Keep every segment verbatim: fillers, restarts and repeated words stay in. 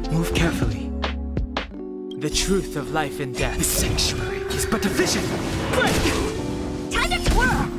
Move carefully. The truth of life and death. The sanctuary is but a vision. Break! Time to twirl!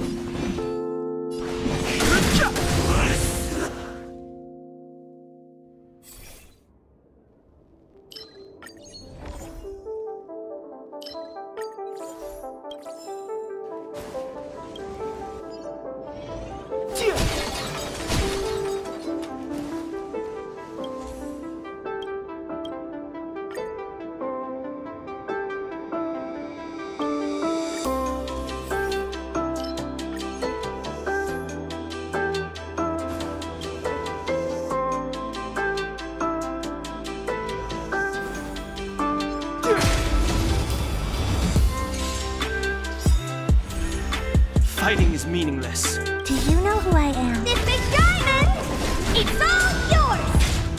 Fighting is meaningless. Do you know who I am? This big diamond! It's all yours!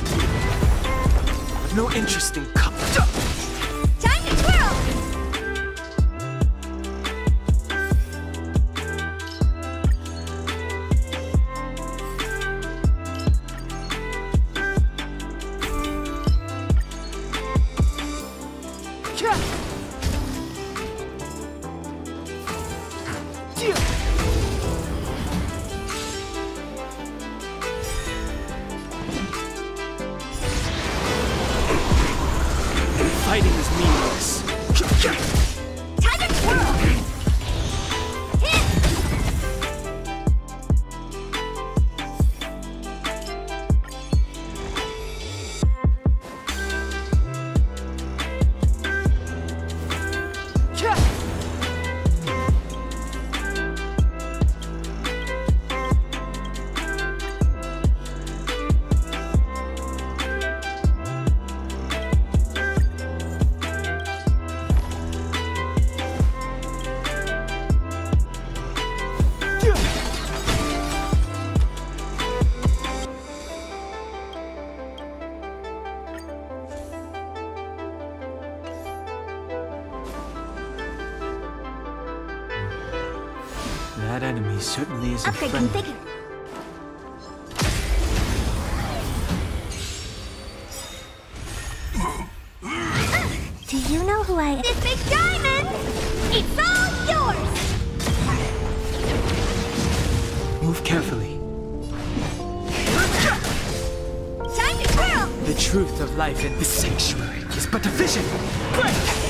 I've no interest in cup. Time to twirl! Fighting is meaningless. Time to twirl! Hit! That enemy certainly isn't Upgrade friendly. configured. Do you know who I am? This big diamond! It's all yours! Move carefully. Time to twirl! The truth of life and the sanctuary is but a vision. Break!